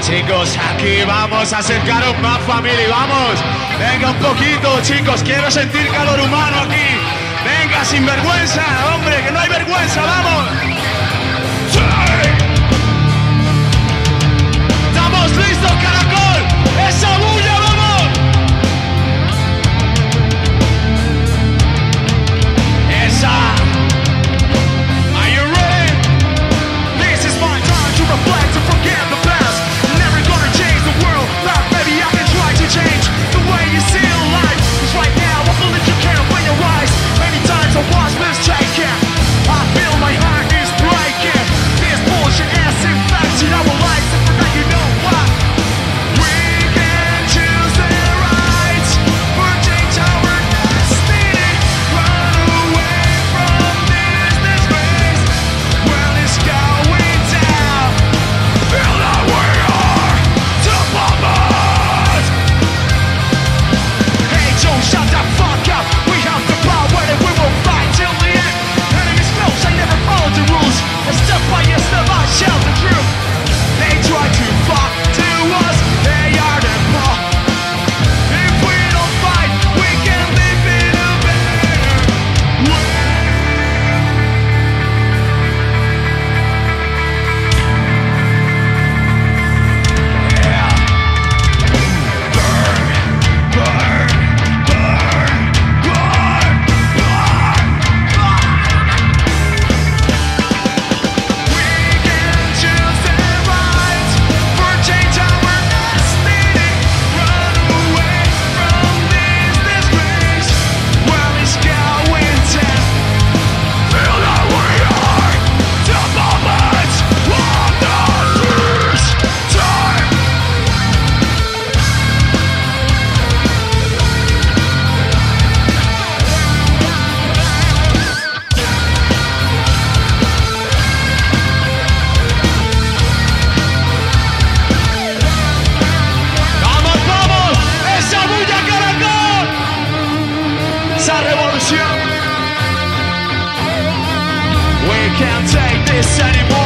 Chicos, aquí vamos a acercaros más, familia, vamos. Venga un poquito, chicos, quiero sentir calor humano aquí. Venga, sin vergüenza, hombre, que no hay vergüenza, vamos. ¡Sí! ¡Estamos listos, caracol! ¡Esa bulla, vamos! ¡Esa! Are you ready? This is my time to reflect and forget the past. I'm never gonna change the world, but maybe I can try to change the way you see life. Cause right now I believe you can't win your rise. Many times I was mistaken. I feel my heart is breaking. This bullshit has infected our lives, and for that you know what? We can choose the rights for change our destiny. Run away from this disgrace. Well, it's going down. Feel that we are top of us. Hey, Joe, shut the fuck up. We have the power and we will fight till the end. Enemies close, I never follow the rules. And step by step I shout the truth. They try to flock to us, they are the paw. If we don't fight, we can live in a better way. Yeah. Burn, burn, burn, burn, burn, burn. We can choose the right for change our destiny. Run away from this disgrace. Well, it's going down. Feel that we are the moment of this time. ¡Vamos, vamos! ¡Esa bulla, caracol! ¡Esa revolución! We can't take this anymore.